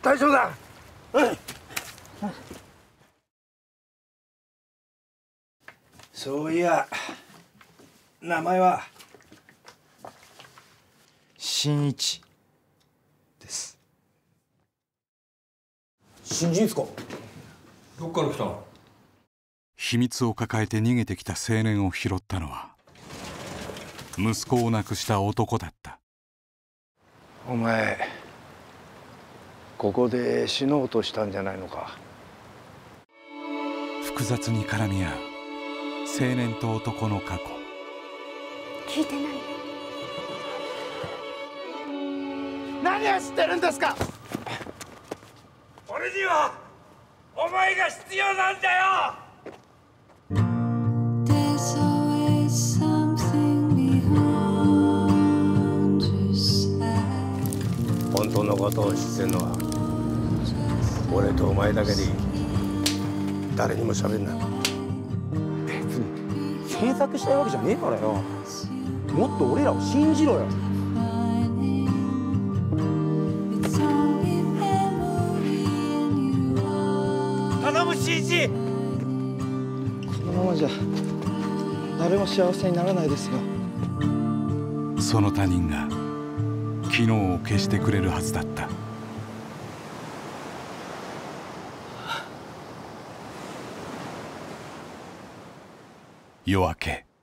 大丈夫だ。そういや、名前は新一です。 新人ですか？ どっから来た？ 秘密を抱えて逃げてきた青年を拾ったのは息子を亡くした男だった。 お前ここで死のうとしたんじゃないのか。 複雑に絡み合う青年と男の過去。 聞いてない。 何を知ってるんですか。俺にはお前が必要なんだよ。本当のことを知ってるのは俺とお前だけでいい。誰にも喋んな。 別に詮索したいわけじゃねえからよ。もっと俺らを信じろよ。 頼む新一。 このままじゃ誰も幸せにならないですよ。 その他人が昨日を消してくれるはずだった。夜明け。